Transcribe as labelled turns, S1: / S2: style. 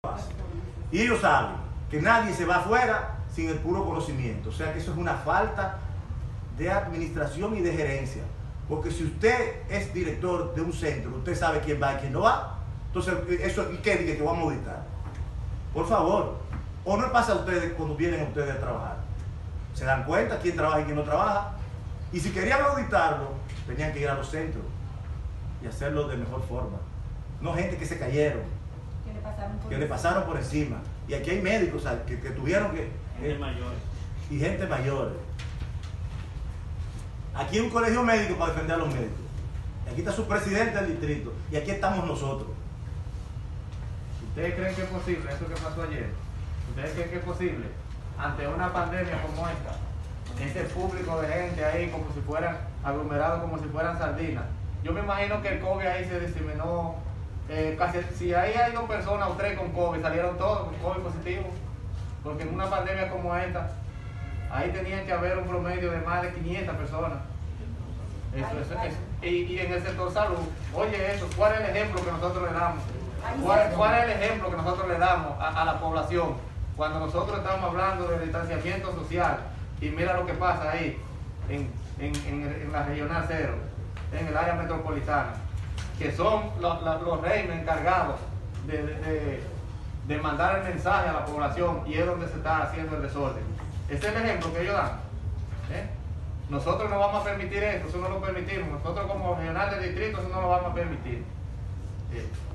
S1: Y ellos saben que nadie se va afuera sin el puro conocimiento. O sea que eso es una falta de administración y de gerencia. Porque si usted es director de un centro, usted sabe quién va y quién no va. Entonces, eso, ¿y qué dice que vamos a auditar? Por favor. ¿O no pasa a ustedes cuando vienen ustedes a trabajar? ¿Se dan cuenta quién trabaja y quién no trabaja? Y si querían auditarlo, tenían que ir a los centros y hacerlo de mejor forma. No gente que se cayeron, que le pasaron por encima. Y aquí hay médicos, ¿sabes? que tuvieron que...
S2: Gente mayores.
S1: Y gente mayores. Aquí hay un colegio médico para defender a los médicos. Y aquí está su presidente del distrito. Y aquí estamos nosotros.
S3: ¿Ustedes creen que es posible eso que pasó ayer? ¿Ustedes creen que es posible ante una pandemia como esta? Este público de gente ahí como si fueran aglomerados, como si fueran sardinas. Yo me imagino que el COVID ahí se diseminó. Casi, si ahí hay 2 personas o 3 con COVID, salieron todos con COVID positivo. Porque en una pandemia como esta, ahí tenían que haber un promedio de más de 500 personas. Y en el sector salud, oye eso, ¿cuál es el ejemplo que nosotros le damos? ¿Cuál es el ejemplo que nosotros le damos a la población? Cuando nosotros estamos hablando de distanciamiento social, y mira lo que pasa ahí, en la regional 0, en el área metropolitana, que son los reinos encargados de mandar el mensaje a la población, y es donde se está haciendo el desorden. Ese es el ejemplo que ellos dan. Nosotros no vamos a permitir esto, eso no lo permitimos. Nosotros como regional del distrito, eso no lo vamos a permitir.